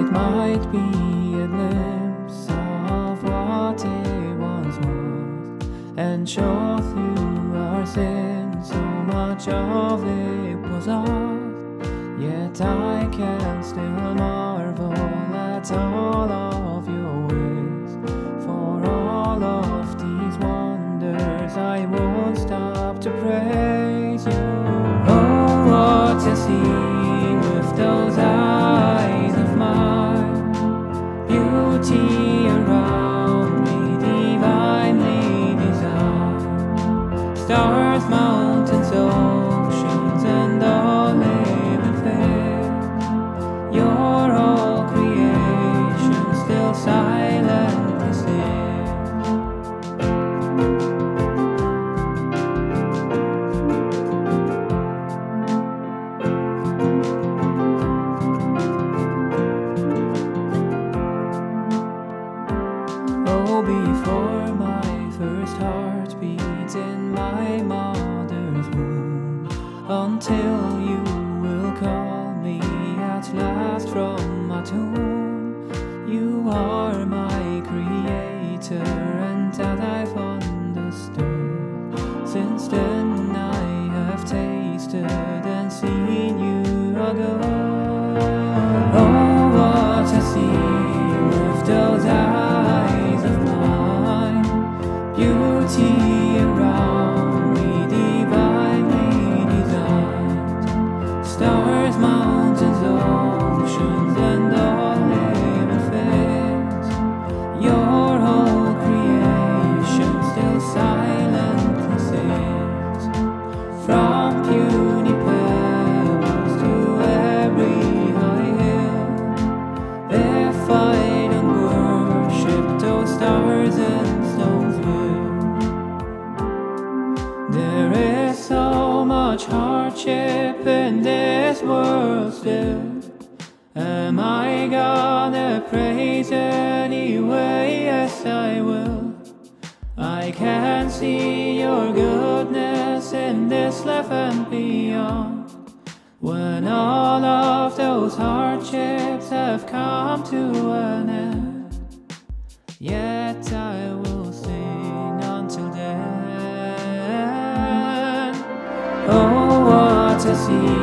it might be a glimpse of what it once was, and show through our sins so much of it was ours. Yet I can still marvel at all of your ways. For all of these wonders I won't stop to praise you. Oh, what to see with those eyes of mine, beauty around me divinely designed, stars, mountains, oceans, and all living things. Your whole creation still silently sings. Oh, before my first heartbeat in my mother's womb, until you will call me at last from my tomb. You are my creator, and that I've understood. Since then I have tasted and seen you are good. Oh, what I see with those eyes of mine, beauty around me divinely designed, stars, mountains, oceans, and all living things. Your whole creation still silently sings. From puny pebbles to every high hill, if I don't worship those stars and stones will. There is so much hardship in this world still. Am I gonna praise anyway? Yes, I will. I can see your goodness in this life and beyond. When all of those hardships have come to an end, yet I will sing until then. Oh, what a sea